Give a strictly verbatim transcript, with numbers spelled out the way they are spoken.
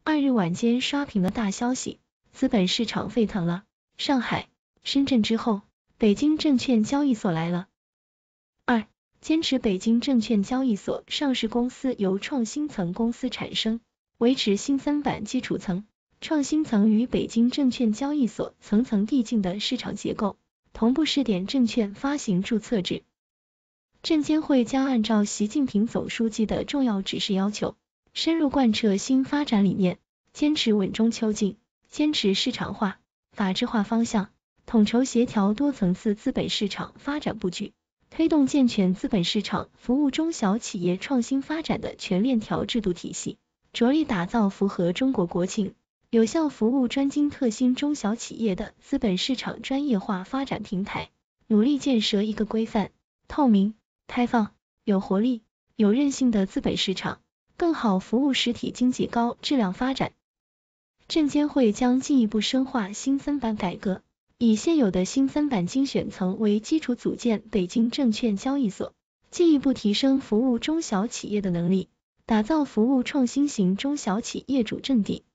二日晚间刷屏了大消息，资本市场沸腾了。上海、深圳之后，北京证券交易所来了。二、坚持北京证券交易所上市公司由创新层公司产生，维持新三板基础层、创新层与北京证券交易所层层递进的市场结构，同步试点证券发行注册制。证监会将按照习近平总书记的重要指示要求，深入贯彻新发展理念，坚持稳中求进，坚持市场化、法治化方向，统筹协调多层次资本市场发展布局，推动健全资本市场服务中小企业创新发展的全链条制度体系，着力打造符合中国国情、有效服务专精特新中小企业的资本市场专业化发展平台，努力建设一个规范、透明、开放、有活力、有韧性的资本市场，更好服务实体经济高质量发展。证监会将进一步深化新三板改革，以现有的新三板精选层为基础组建北京证券交易所，进一步提升服务中小企业的能力，打造服务创新型中小企业主阵地。